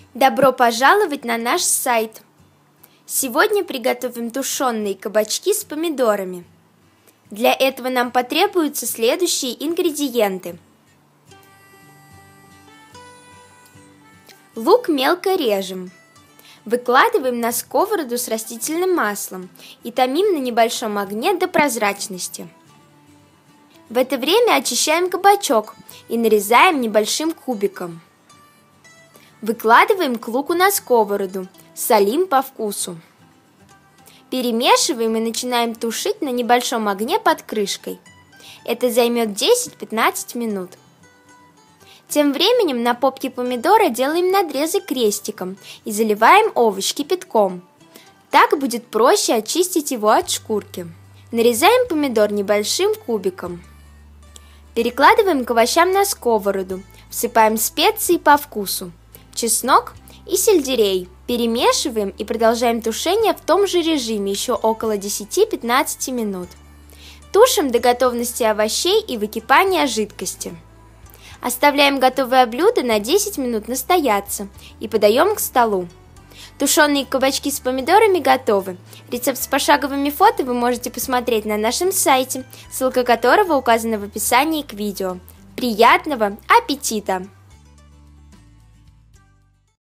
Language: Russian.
Добро пожаловать на наш сайт! Сегодня приготовим тушеные кабачки с помидорами. Для этого нам потребуются следующие ингредиенты. Лук мелко режем. Выкладываем на сковороду с растительным маслом и томим на небольшом огне до прозрачности. В это время очищаем кабачок и нарезаем небольшим кубиком. Выкладываем к луку на сковороду, солим по вкусу. Перемешиваем и начинаем тушить на небольшом огне под крышкой. Это займет 10-15 минут. Тем временем на попке помидора делаем надрезы крестиком и заливаем овощ кипятком. Так будет проще очистить его от шкурки. Нарезаем помидор небольшим кубиком. Перекладываем к овощам на сковороду, всыпаем специи по вкусу, чеснок и сельдерей. Перемешиваем и продолжаем тушение в том же режиме еще около 10-15 минут. Тушим до готовности овощей и выкипания жидкости. Оставляем готовое блюдо на 10 минут настояться и подаем к столу. Тушеные кабачки с помидорами готовы. Рецепт с пошаговыми фото вы можете посмотреть на нашем сайте, ссылка которого указана в описании к видео. Приятного аппетита!